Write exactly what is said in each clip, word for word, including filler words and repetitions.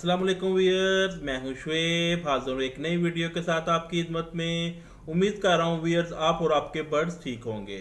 अस्सलाम वालेकुम व्यूअर्स, मैं हूं शुएब, हाजिर हूं एक नई वीडियो के साथ आपकी खिदमत में। उम्मीद कर रहा हूं व्यूअर्स आप और आपके बर्ड्स ठीक होंगे।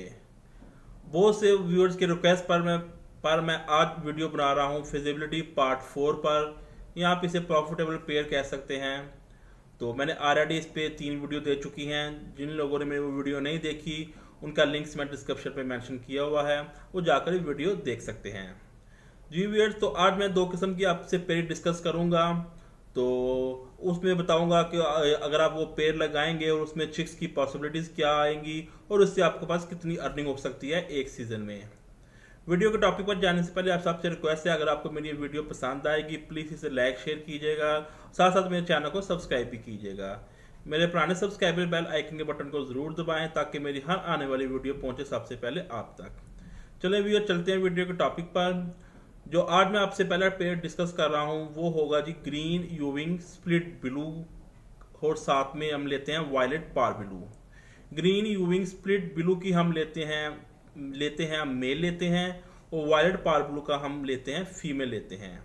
बहुत से व्यूअर्स के रिक्वेस्ट पर मैं पर मैं आज वीडियो बना रहा हूं फिजिबिलिटी पार्ट फोर पर, या आप इसे प्रॉफिटेबल पेयर कह सकते हैं। तो मैंने ऑलरेडी इस पे तीन वीडियो दे चुकी हैं। जिन लोगों ने मेरी वो वीडियो नहीं देखी उनका लिंक्स मैं डिस्क्रिप्शन पे मेंशन किया हुआ है, वो जाकर वीडियो देख सकते हैं। जी व्यूअर्स, तो आज मैं दो किस्म की आपसे पेयर डिस्कस करूंगा। तो उसमें बताऊंगा कि अगर आप वो पेयर लगाएंगे और उसमें चिक्स की पॉसिबिलिटीज क्या आएंगी और उससे आपके पास कितनी अर्निंग हो सकती है एक सीजन में। वीडियो के टॉपिक पर जाने से पहले आप सबसे रिक्वेस्ट है, अगर आपको मेरी वीडियो पसंद आएगी प्लीज इसे लाइक शेयर कीजिएगा, साथ साथ मेरे चैनल को सब्सक्राइब भी कीजिएगा। मेरे पुराने सब्सक्राइबर बेल आइकन के बटन को जरूर दबाएं ताकि मेरी हर आने वाली वीडियो पहुंचे सबसे पहले आप तक। चलिए व्यूअर, चलते हैं वीडियो के टॉपिक पर। जो आज मैं आपसे पहला पेयर डिस्कस कर रहा हूं वो होगा जी ग्रीन यूविंग स्प्लिट ब्लू, और साथ में हम लेते हैं violet parblue. Green euwing split blue की हम लेते हैं लेते हैं हम मेल लेते हैं, और वायलेट पार ब्लू का हम लेते हैं फीमेल लेते हैं।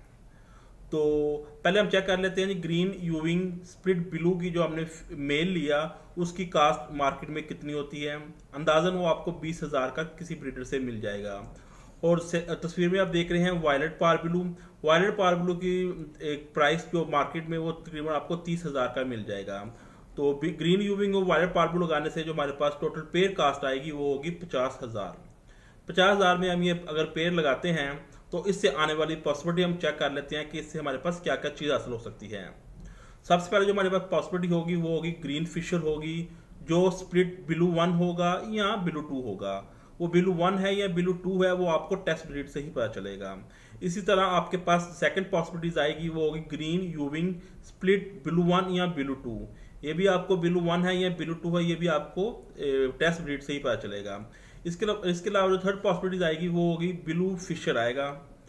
तो पहले हम चेक कर लेते हैं जी ग्रीन यूविंग स्प्लिट ब्लू की जो हमने मेल लिया उसकी कास्ट मार्केट में कितनी होती है। अंदाजन वो आपको बीस हजार का किसी ब्रीडर से मिल जाएगा। और तस्वीर में आप देख रहे हैं violet parblue. Violet parblue की एक प्राइस जो मार्केट में वो तकरीबन आपको तीस हजार का मिल जाएगा। तो ग्रीन यूविंग और वायलेट पार ब्लू लगाने से जो हमारे पास टोटल पेयर कास्ट आएगी वो होगी पचास हजार। पचास हजार में हम ये अगर पेयर लगाते हैं तो इससे आने वाली पॉसिबिलिटी हम चेक कर लेते हैं कि इससे हमारे पास क्या क्या चीज हासिल हो सकती है। सबसे पहले जो हमारे पास पॉसिबिलिटी होगी वो होगी ग्रीन फिशर होगी, जो स्प्लिट ब्लू वन होगा या ब्लू टू होगा। वो ब्लू वन है या ब्लू टू है वो आपको टेस्ट ब्रीड से ही पता चलेगा। इसी तरह आपके पास सेकंड पॉसिबिलिटीज आएगी वो होगी green euwing split blue one या ब्लू टू। ये भी आपको ब्लू वन है या ब्लू टू है ये भी आपको टेस्ट ब्रीड से ही पता चलेगा। इसके इसके अलावा जो थर्ड पॉसिबिलिटीज आएगी वो होगी ब्लू फिशर आएगा,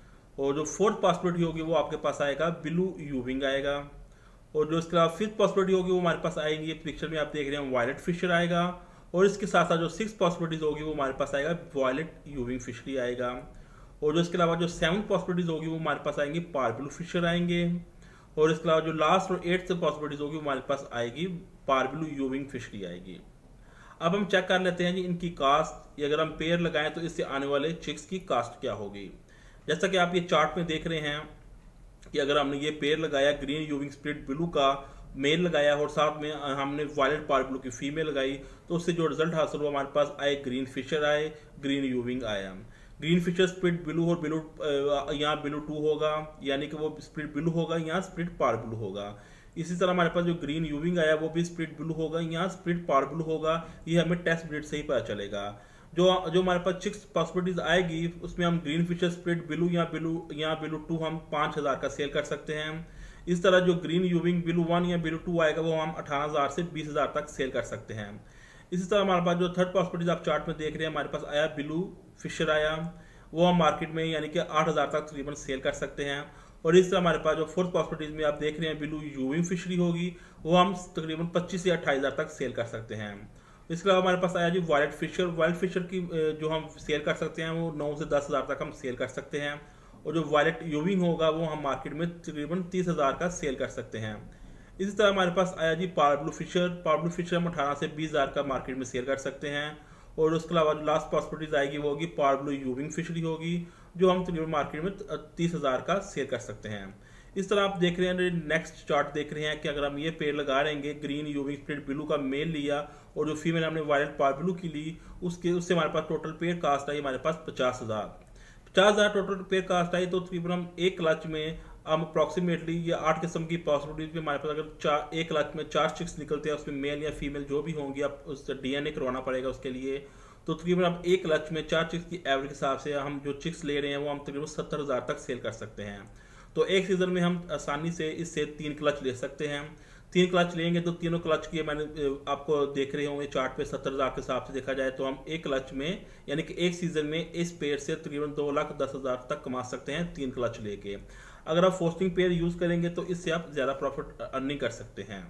और जो फोर्थ पॉसिबिलिटी होगी वो आपके पास आएगा ब्लू यूविंग आएगा, और जो इसके अलावा फिफ्थ पॉसिबिलिटी होगी वो हमारे पास आएगी पिक्चर में आप देख रहे हैं वायलेट फिशर आएगा, और इसके साथ साथ जो सिक्स पॉसिबिलिटीज होगी वो हमारे पास आएगा वायलेट यूविंग फिशरी आएगा, और जो इसके अलावा जो सेवन पॉसिबिलिटीज होगी वो हमारे पास आएंगी पार ब्लू फिशर आएंगे, और इसके अलावा जो लास्ट और एट्थ पॉसिबिलिटीज होगी वो हमारे पास आएगी पार ब्लू यूविंग फिशरी आएगी। अब हम चेक कर लेते हैं जी इनकी कास्ट, अगर हम पेयर लगाएं तो इससे आने वाले चिक्स की कास्ट क्या होगी। जैसा कि आप ये चार्ट में देख रहे हैं कि अगर हमने ये पेयर लगाया ग्रीन यूविंग स्प्लिट ब्लू का मेल लगाया और साथ में हमने वायलेट पार ब्लू की फीमेल लगाई, तो उससे जो रिजल्ट हासिल हुआ हमारे पास आए ग्रीन फिशर आए, ग्रीन यूविंग आया। ग्रीन फिशर स्प्लिट ब्लू और ब्लू यहाँ ब्लू टू होगा, यानी कि वो स्प्लिट ब्लू होगा, यहाँ स्प्लिट पार ब्लू होगा। इसी तरह हमारे पास जो ग्रीन यूविंग आया वो भी स्प्लिट ब्लू होगा, यहाँ स्प्लिट पार ब्लू होगा। ये हमें टेस्ट ब्रीड से ही पता चलेगा। जो जो हमारे पास चिक्स पॉसिबिलिटीज आएगी उसमें हम ग्रीन फिशर स्प्लिट ब्लू या ब्लू या ब्लू टू हम पांच हजार का सेल कर सकते हैं। इस तरह जो ग्रीन यूविंग ब्लू वन या ब्लू टू आएगा वो हम अठारह हजार से बीस हजार तक सेल कर सकते हैं। इसी तरह हमारे पास जो थर्ड पॉसिबिलिटीज आप चार्ट में देख रहे हैं हमारे पास आया ब्लू फिशर आया, वो हम मार्केट में यानी कि आठ हजार तक तकरीबन सेल कर सकते हैं। और इस तरह हमारे पास जो फोर्थ पॉसिबिलिटीज में आप देख रहे हैं ब्लू यूविंग फिशरी होगी, वो हम तकरीबन पच्चीस से अट्ठाईस हजार तक सेल कर सकते हैं। इसके अलावा हमारे पास आया जी वायलेट फिशर। वायलेट फिशर की जो हम सेल कर सकते हैं वो नौ से दस हजार तक हम सेल कर सकते हैं, और जो वायलेट यूविंग होगा वो हम मार्केट में तकरीबन तीस हजार का सेल कर सकते हैं। इसी तरह हमारे पास आया जी parblue Fischer. Parblue Fischer हम अठारह से बीस हजार का मार्केट में सेल कर सकते हैं, और उसके अलावा जो लास्ट पॉसिबिलिटीज आएगी वो होगी पार ब्लू यूविंग फिशरी होगी, जो हम तकरीबन मार्केट में तीस हजार का सेल कर सकते हैं। इस तरह आप देख रहे हैं नेक्स्ट चार्ट देख रहे हैं कि अगर हम ये पेड़ लगा रहेंगे ग्रीन यूविंग स्प्लिट ब्लू का मेल लिया और जो फीमेल हमने वायलेट पार ब्लू की ली, उसके उससे हमारे पास टोटल पेयर कास्ट आई हमारे पास पचास हजार पचास हजार टोटल पेयर कास्ट आई। तो तकरीबन हम एक क्लच में हम अप्रोक्सीमेटली ये आठ किस्म की पॉसिबिलिटीज में हमारे पास अगर चार एक क्लच में चार चिक्स निकलते हैं उसमें मेल या फीमेल जो भी होंगी आप उससे डीएनए करवाना पड़ेगा उसके लिए। तो तकरीबन अब एक क्लच में चार चिक्स की एवरेज हिसाब से हम जो चिक्स ले रहे हैं वो हम तकरीबन सत्तर हजार तक सेल कर सकते हैं। तो एक सीजन में हम आसानी से इससे तीन क्लच ले सकते हैं। तीन क्लच लेंगे तो तीनों क्लच की मैंने आपको देख रहे होंगे चार्ट पे सत्तर हजार के हिसाब से देखा जाए तो हम एक क्लच में यानी कि एक सीजन में इस पेयर से तकरीबन दो लाख दस हजार तक कमा सकते हैं तीन क्लच लेके। अगर आप फोस्टिंग पेयर यूज करेंगे तो इससे आप ज्यादा प्रॉफिट अर्निंग कर सकते हैं।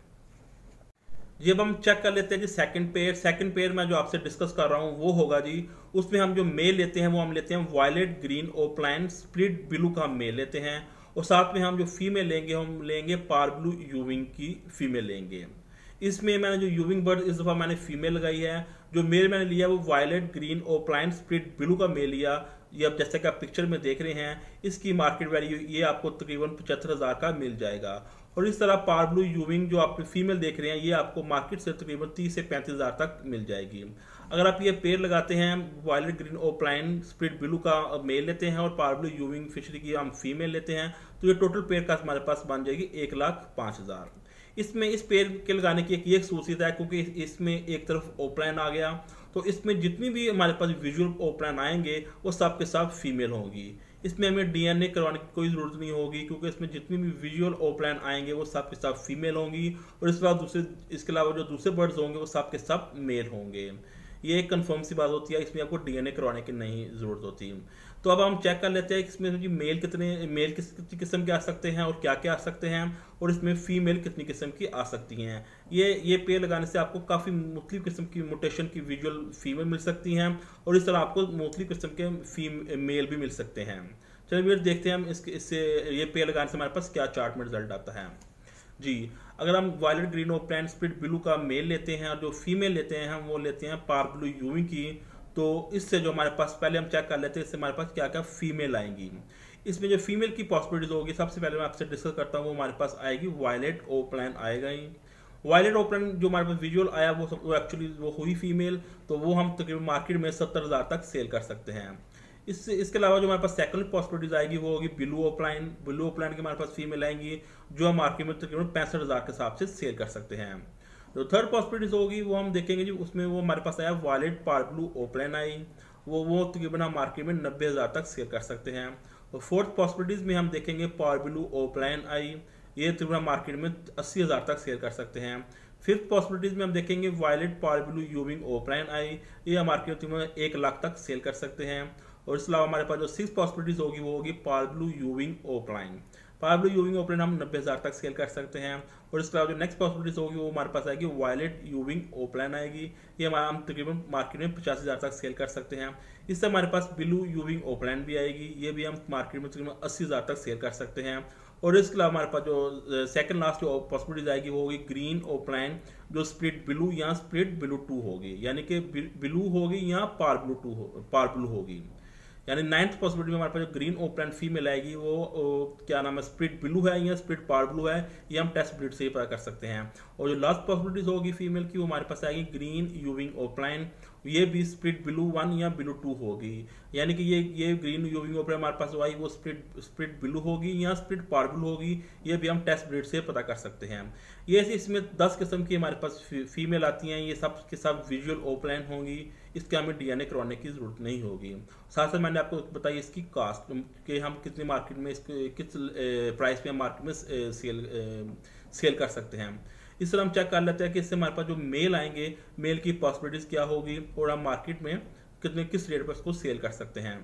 ये अब हम चेक कर लेते हैं जी सेकंड पेयर। सेकंड पेयर मैं जो आपसे डिस्कस कर रहा हूँ वो होगा जी, उसमें हम जो मेल लेते हैं वो हम लेते हैं violet green opaline split blue का हम मेल लेते हैं, और साथ में हम जो फीमेल लेंगे हम लेंगे पार ब्लू यूविंग की फीमेल लेंगे। इसमें मैंने जो यूविंग बर्ड इस दफ़ा मैंने फीमेल लगाई है। जो मेल मैंने लिया वो violet green opaline split blue का मेल लिया। ये अब जैसे कि आप पिक्चर में देख रहे हैं, इसकी मार्केट वैल्यू ये आपको तकरीबन पचहत्तर हज़ार का मिल जाएगा। और इस तरह पार ब्लू यूविंग जो आप फीमेल देख रहे हैं ये आपको मार्केट से तकरीबन तीस से पैंतीस हज़ार तक मिल जाएगी। अगर आप ये पेड़ लगाते हैं violet green opaline split blue का मेल लेते हैं और पार ब्लू यूविंग फिशरी की हम फीमेल लेते हैं, तो ये टोटल पेड़ का हमारे पास बन जाएगी एक लाख पाँच हज़ार। इसमें इस पेड़ के लगाने की एक ये खासियत है क्योंकि इसमें एक तरफ ओपलाइन आ गया, तो इसमें जितनी भी हमारे पास विजुअल ओपलाइन आएंगे वो सब के सब फीमेल होंगी। इसमें हमें डीएनए करवाने की कोई ज़रूरत नहीं होगी क्योंकि इसमें जितनी भी विजुअल ओपलाइन आएंगे वो सब के सब फीमेल होंगी। और इसके बाद दूसरे इसके अलावा जो दूसरे बर्ड्स होंगे वो सब के सब मेल होंगे। ये एक कंफर्म सी बात होती है, इसमें आपको डीएनए करवाने की नहीं ज़रूरत होती। तो अब हम चेक कर लेते हैं कि इसमें जी मेल कितने मेल किस किस्म के आ सकते हैं और क्या क्या आ सकते हैं, और इसमें फीमेल कितनी किस्म की आ सकती हैं। ये ये पेड़ लगाने से आपको काफ़ी मुख्तलिफ किस्म की म्यूटेशन की विजुअल फीमेल मिल सकती हैं और इस तरह आपको मुख्तलिफ किस्म के फीम मेल भी मिल सकते हैं। चलिए फिर देखते हैं हम इसके इससे ये पेड़ लगाने से हमारे पास क्या चार्ट में रिजल्ट आता है जी। अगर हम violet green opaline split blue का मेल लेते हैं और जो फीमेल लेते हैं हम वो लेते हैं पार ब्लू यूविंग की, तो इससे जो हमारे पास पहले हम चेक कर लेते हैं इससे हमारे पास क्या क्या फीमेल आएंगी। इसमें जो फीमेल की पॉसिबिलिटीज होगी सबसे पहले मैं आपसे डिस्कस करता हूँ, वो हमारे पास आएगी वायलेट ओपलाइन आएगा ही। वायलेट ओपलाइन जो हमारे पास विजुअल आया वो वो एक्चुअली वो हुई फीमेल, तो वो हम तकरीबन मार्केट में सत्तर हज़ार तक सेल कर सकते हैं। इससे इसके अलावा जो हमारे पास सेकंड पॉसिबिलिटीज आएगी वो होगी ब्लू ओपलाइन। ब्लू ओपलाइन की हमारे पास फीमेल आएंगी जो हम मार्केट में तकरीबन पैंसठ हज़ार के हिसाब से सेल कर सकते हैं। जो थर्ड पॉसिबिलिटीज होगी वो हम देखेंगे जी, उसमें वो हमारे पास आया वायलेट पार ब्लू ओपलाइन आई, वो वो तकरीबन हम मार्केट में नब्बे हज़ार तक सेल कर सकते हैं। और फोर्थ पॉसिबिलिटीज में हम देखेंगे पार ब्लू ओपलाइन आई, ये तकरीबन मार्केट में अस्सी हज़ार तक सेल कर सकते हैं। फिफ्थ पॉसिबिलिटीज में हम देखेंगे violet parblue euwing opaline आई, ये हम मार्केट में एक लाख तक सेल कर सकते हैं। और इसके अलावा हमारे पास जो सिक्स पॉसिबिलिटीज होगी वो होगी parblue euwing opaline. Parblue euwing opaline हम नब्बे हज़ार तक सेल कर सकते हैं। और इसके अलावा जो नेक्स्ट पॉसिबिलिटीज होगी वो हमारे पास आएगी वायलेट यूविंग ओपलाइन आएगी, ये हमारा हम तकरीबन मार्केट में पचास हज़ार तक सेल कर सकते हैं। इससे हमारे पास ब्लू यूविंग ओपलाइन भी आएगी, ये भी हम मार्केट में तकरीबन अस्सी हज़ार तक सेल कर सकते हैं। और इसके अलावा हमारे पास जो सेकंड लास्ट जो पॉसिबिलिटीज आएगी वो होगी ग्रीन ओपलाइन जो स्प्लिट ब्लू या स्प्लिट ब्लू टू होगी, यानी कि ब्लू होगी या पार ब्लू टू हो, पार ब्लू होगी। यानी नाइन्थ पॉसिबिलिटी में हमारे पास जो ग्रीन ओपलाइन फीमेल आएगी वो ओ, क्या नाम है स्प्लिट ब्लू है या स्प्लिट पार ब्लू है, ये हम टेस्ट ब्रीड से ही पता कर सकते हैं। और जो लास्ट पॉसिबिलिटीज होगी फीमेल की वो हमारे पास आएगी ग्रीन यूविंग ओपलाइन, ये भी स्प्लिट ब्लू वन या ब्लू टू होगी, यानी कि ये ये ग्रीन यूविंग ओपलाइन हमारे पास आई वो स्प्लिट स्प्लिट ब्लू होगी या स्प्लिट पार ब्लू होगी, ये भी हम टेस्ट ब्रीड से पता कर सकते हैं। ये इसमें दस किस्म की हमारे पास फीमेल आती हैं, ये सब के सब विजुअल ओपलाइन होंगी, इसके हमें डीएनए करवाने की जरूरत नहीं होगी। साथ साथ मैंने आपको बताई इसकी कास्ट कि हम कितनी मार्केट में इसके किस प्राइस पे हम मार्केट में सेल सेल कर सकते हैं। इस तरह हम चेक कर लेते हैं कि इससे हमारे पास जो मेल आएंगे मेल की पॉसिबिलिटीज क्या होगी और हम मार्केट में कितने किस रेट पर उसको सेल कर सकते हैं।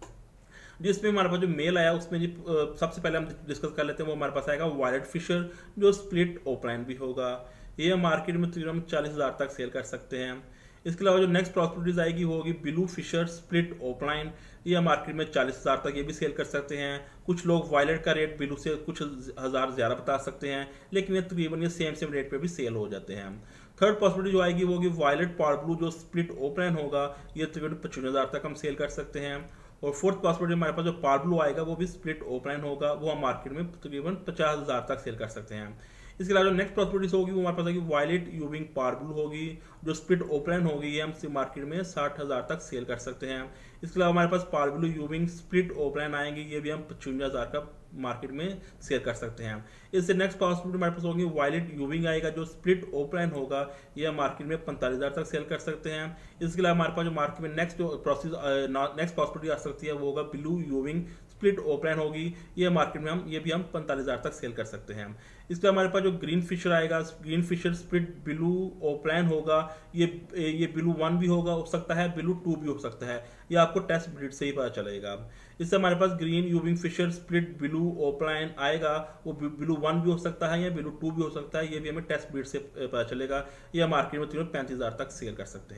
जिसमें हमारे पास जो मेल आया उसमें जी सबसे पहले हम डिस्कस कर लेते हैं, वो हमारे पास आएगा वायलेट फिशर जो स्प्लिट ओपलाइन भी होगा, ये मार्केट में तकरीबन चालीस हज़ार तक सेल कर सकते हैं। इसके अलावा जो नेक्स्ट पॉसिबिलिटीज आएगी वो होगी ब्लू फिशर स्प्लिट ओपलाइन, ये मार्केट में चालीस हज़ार तक ये भी सेल कर सकते हैं। कुछ लोग वायलेट का रेट ब्लू से कुछ हज़ार ज़्यादा बता सकते हैं, लेकिन ये तकरीबन ये सेम सेम रेट पे भी सेल हो जाते हैं। थर्ड पॉसिबिलिटी जो आएगी वो होगी वायलेट पार ब्लू जो स्प्लिट ओपलाइन होगा, ये तकरीबन पचपन हज़ार तक हम सेल कर सकते हैं। और फोर्थ पॉसिबिलिटी हमारे पास जो पार ब्लू आएगा वो भी स्प्लिट ओपलाइन होगा, वो हम मार्केट में तकरीबन पचास हज़ार तक सेल कर सकते हैं। इसके अलावा जो नेक्स्ट पॉसिबिलिटीज होगी वो हमारे पास आएगी वायलेट यूविंग पार ब्लू होगी जो स्प्लिट ओपलाइन होगी, ये हम मार्केट में साठ हज़ार तक सेल कर सकते हैं। इसके अलावा हमारे पास parblue euwing split opaline आएंगे, ये भी हम पचपन हज़ार का मार्केट में सेल कर सकते हैं। इससे नेक्स्ट पॉसिबिलिटी हमारे पास होगी वायलेट यूविंग आएगा जो स्प्लिट ओपलाइन होगा, ये हम मार्केट में पैंतालीस हज़ार तक सेल कर सकते हैं। इसके अलावा हमारे पास जो मार्केट में नेक्स्ट जो प्रोसेस नेक्स्ट पॉसिबिलिटी आ सकती है वो होगा ब्लू यूविंग स्प्लिट ओपलाइन होगी, ये मार्केट में हम ये भी हम पैंतालीस हज़ार तक सेल कर सकते हैं। इसके हमारे पास जो ग्रीन फिशर आएगा green Fischer split blue opaline होगा, ये ये ब्लू वन भी होगा हो सकता है, ब्लू टू भी हो सकता है, ये आपको टेस्ट ब्रीड से ही पता चलेगा। इससे हमारे पास green euwing Fischer split blue opaline आएगा, वो ब्लू वन भी हो सकता है या ब्लू टू भी हो सकता है, ये भी हमें टेस्ट ब्रीड से पता चलेगा, ये मार्केट में तकरीबन पैंतीस हज़ार तक सेल कर सकते हैं।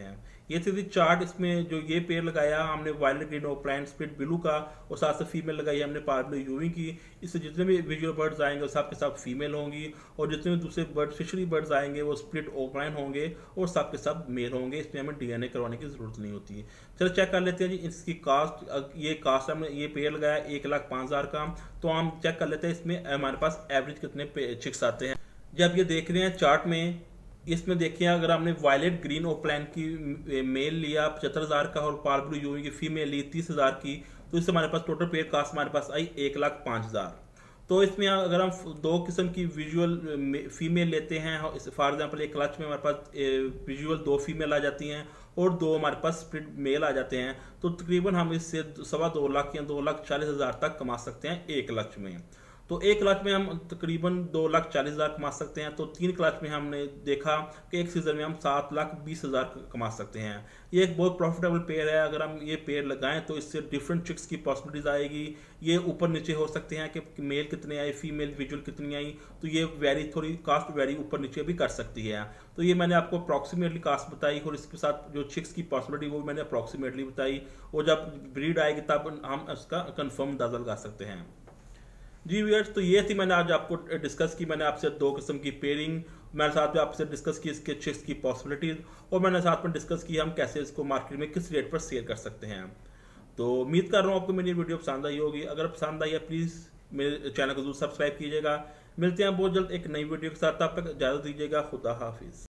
ये थी चार्ट। इसमें जो ये पेड़ लगाया हमने वायलेट ग्रीन और प्लांट स्प्लिट ब्लू का, और साथ से फीमेल लगाई हमने पार्बलो यूवी की। इससे जितने भी विजुअल बर्ड्स आएंगे वो सब के सब फीमेल होंगी, और जितने भी दूसरे बर्ड फिशरी बर्ड्स आएंगे वो स्प्लिट ओपलाइन होंगे और सब के सब मेल होंगे। इसमें हमें डीएनए करवाने की जरूरत नहीं होती है। चलो चेक कर लेते हैं जी इसकी कास्ट। ये कास्ट हमने ये पेड़ लगाया एक लाख पाँच हज़ार का, तो हम चेक कर लेते हैं इसमें हमारे पास एवरेज कितने चिक्स आते हैं। जब ये देख रहे हैं चार्ट में, इसमें देखिए अगर हमने वायलेट ग्रीन ओपलैंड की मेल लिया पचहत्तर हजार का और पार्बलो यूवी की फीमेल ली तीस हजार की, तो इससे हमारे पास टोटल पेयर कास्ट हमारे पास आई एक लाख पाँच हजार। तो इसमें अगर हम दो किस्म की विजुअल फीमेल लेते हैं, फॉर एग्जांपल एक क्लच में हमारे पास विजुअल दो फीमेल आ जाती हैं और दो हमारे पास स्प्लिट मेल आ जाते हैं, तो तकरीबन हम इससे सवा दो लाख या दो लाख चालीस हजार तक कमा सकते हैं एक क्लच में। तो एक क्लच में हम तकरीबन दो लाख चालीस हजार कमा सकते हैं। तो तीन क्लच में हमने देखा कि एक सीजन में हम सात लाख बीस हजार कमा सकते हैं। ये एक बहुत प्रॉफिटेबल पेयर है। अगर हम ये पेयर लगाएं तो इससे डिफरेंट चिक्स की पॉसिबिलिटीज आएगी। ये ऊपर नीचे हो सकते हैं कि मेल कितने आए, फीमेल विजुअल कितनी आई, तो ये वेरी थोड़ी कास्ट वेरी ऊपर नीचे भी कर सकती है। तो ये मैंने आपको अप्रॉक्सीमेटली कास्ट बताई, और इसके साथ जो चिक्स की पॉसिबिलिटी वो मैंने अप्रॉक्सीमेटली बताई, और जब ब्रीड आएगी तब हम उसका कंफर्म अंदाजा लगा सकते हैं। जी व्यूअर्स, तो ये थी मैंने आज आपको डिस्कस की। मैंने आपसे दो किस्म की पेयरिंग, मैंने साथ में आपसे डिस्कस की इसके चिक्स की पॉसिबिलिटीज, और मैंने साथ में डिस्कस की हम कैसे इसको मार्केट में किस रेट पर सेल कर सकते हैं। तो उम्मीद कर रहा हूँ आपको मेरी वीडियो पसंद आई होगी। अगर पसंद आई है प्लीज़ मेरे चैनल को जरूर सब्सक्राइब कीजिएगा। मिलते हैं बहुत जल्द एक नई वीडियो के साथ, तब तक इजाज़त दीजिएगा। खुदा हाफिज़।